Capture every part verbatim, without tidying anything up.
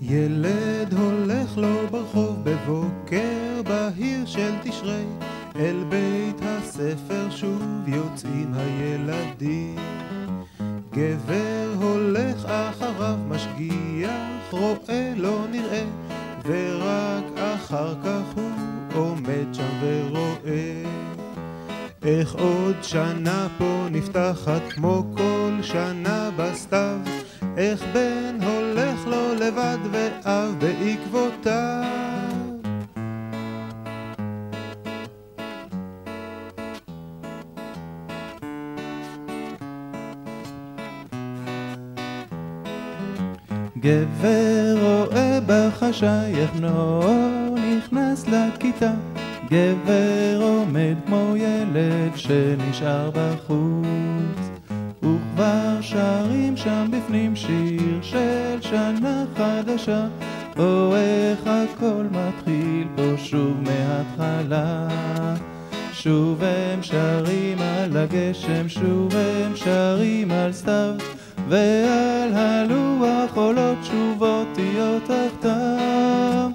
ילד הולך לו ברחוב בבוקר בהיר של תשרי, אל בית הספר שוב יוצאים הילדים. גבר הולך אחריו משגיח, רואה לא נראה, ורק אחר כך הוא עומד שם ורואה. איך עוד שנה פה נפתחת כמו כל שנה בסתיו, איך בן הולך לו לבד ואב בעקבותיו. גבר רואה בחשאי בנו נכנס לכיתה, גבר עומד כמו ילד שנשאר בחוץ, וכבר שרים שם בפנים שיר של שנה חדשה, או איך הכל מתחיל פה שוב מההתחלה. שוב הם שרים על הגשם, שוב הם שרים על סתיו, ועל הלוח עולות שוב אותיות תחתיו.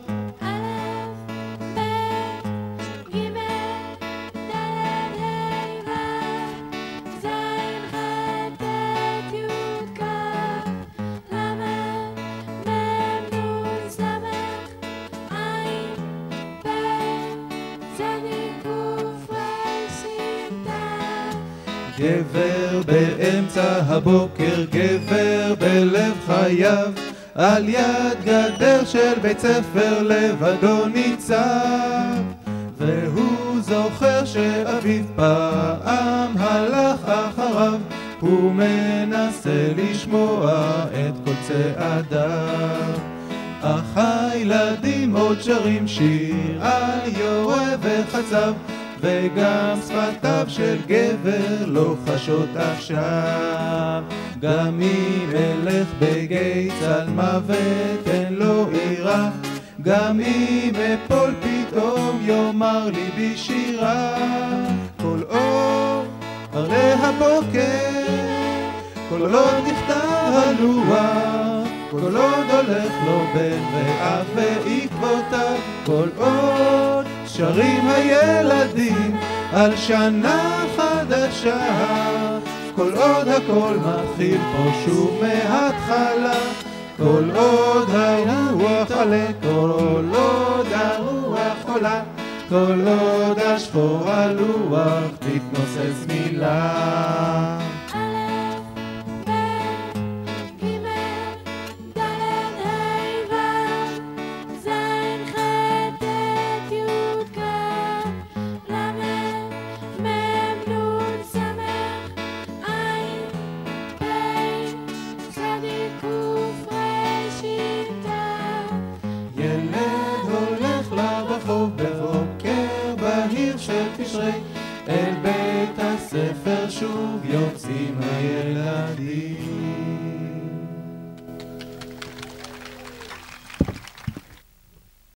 גבר באמצע הבוקר, גבר בלב חייו, על יד גדר של בית ספר לבדו ניצב, והוא זוכר שאביו פעם הלך אחריו, הוא מנסה לשמוע את כל צעדיו. אך הילדים עוד שרים שיר על יורה וחצב, וגם שפתיו של גבר לא חשות עכשיו. גם אם אלך בגיא צל מוות אין לו עירה, גם אם אפול פתאום יאמר לי בשירה. כל אור הרי הבוקר, כל עוד נכתב הלוח, כל עוד הולך לו בן ואב בעקבותיו, כל עוד שרים הילדים על שנה חדשה, כל עוד הכל מתחיל פה שוב מההתחלה. כל עוד הרוח עלה, כל עוד הרוח עולה, כל עוד השחור הלוח תתנוסס מילה. בבוקר בהיר של תשרי, אל בית הספר שוב יוצאים הילדים.